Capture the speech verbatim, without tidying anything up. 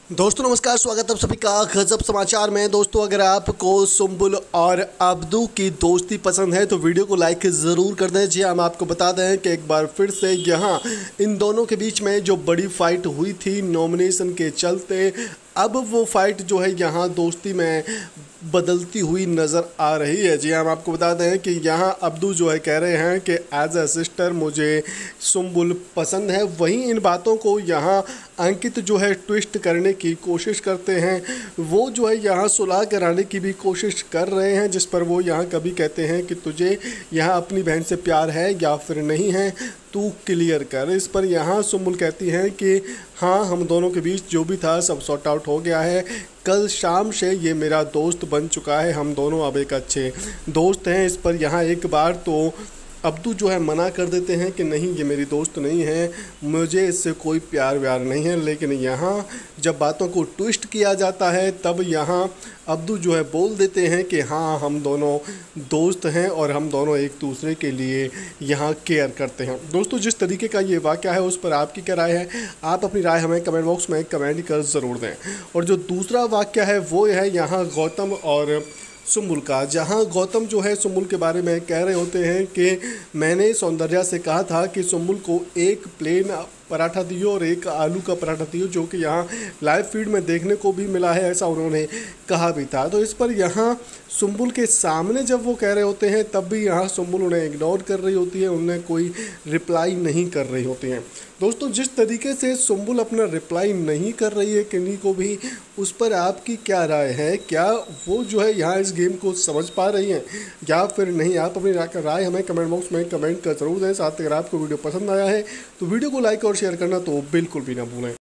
दोस्तों नमस्कार, स्वागत है आप सभी का गजब समाचार में। दोस्तों अगर आपको सुम्बुल और अब्दू की दोस्ती पसंद है तो वीडियो को लाइक ज़रूर कर दें। जी हम आपको बता दें कि एक बार फिर से यहाँ इन दोनों के बीच में जो बड़ी फाइट हुई थी नॉमिनेशन के चलते, अब वो फाइट जो है यहाँ दोस्ती में बदलती हुई नज़र आ रही है। जी हम आपको बता दें कि यहाँ अब्दू जो है कह रहे हैं कि एज अ सिस्टर मुझे सुम्बुल पसंद है। वहीं इन बातों को यहाँ अंकित जो है ट्विस्ट करने की कोशिश करते हैं। वो जो है यहाँ सुलह कराने की भी कोशिश कर रहे हैं, जिस पर वो यहाँ कभी कहते हैं कि तुझे यहाँ अपनी बहन से प्यार है या फिर नहीं है, तू क्लियर कर। इस पर यहाँ सुम्बुल कहती हैं कि हाँ, हम दोनों के बीच जो भी था सब सॉर्ट आउट हो गया है। कल शाम से ये मेरा दोस्त बन चुका है, हम दोनों अब एक अच्छे दोस्त हैं। इस पर यहाँ एक बार तो अब्दू जो है मना कर देते हैं कि नहीं, ये मेरी दोस्त नहीं है, मुझे इससे कोई प्यार व्यार नहीं है। लेकिन यहाँ जब बातों को ट्विस्ट किया जाता है तब यहाँ अब्दू जो है बोल देते हैं कि हाँ, हम दोनों दोस्त हैं और हम दोनों एक दूसरे के लिए यहाँ केयर करते हैं। दोस्तों जिस तरीके का ये वाक़या है उस पर आपकी क्या राय है? आप अपनी राय हमें कमेंट बॉक्स में कमेंट कर ज़रूर दें। और जो दूसरा वाक़या है वो है यहाँ गौतम और सुम्बुल का, जहां गौतम जो है सुम्बुल के बारे में कह रहे होते हैं कि मैंने सौंदर्या से कहा था कि सुम्बुल को एक प्लेन पराठा दियो और एक आलू का पराठा दियो, जो कि यहाँ लाइव फीड में देखने को भी मिला है, ऐसा उन्होंने कहा भी था। तो इस पर यहाँ सुम्बुल के सामने जब वो कह रहे होते हैं तब भी यहाँ सुम्बुल उन्हें इग्नोर कर रही होती है, उन्हें कोई रिप्लाई नहीं कर रही होती हैं। दोस्तों जिस तरीके से सुम्बुल अपना रिप्लाई नहीं कर रही है किन्हीं को भी, उस पर आपकी क्या राय है? क्या वो जो है यहाँ इस गेम को समझ पा रही हैं या फिर नहीं? आप अपनी राय हमें कमेंट बॉक्स में कमेंट कर जरूर दें। साथ ही अगर आपको वीडियो पसंद आया है तो वीडियो को लाइक और शेयर करना तो बिल्कुल भी ना भूलें।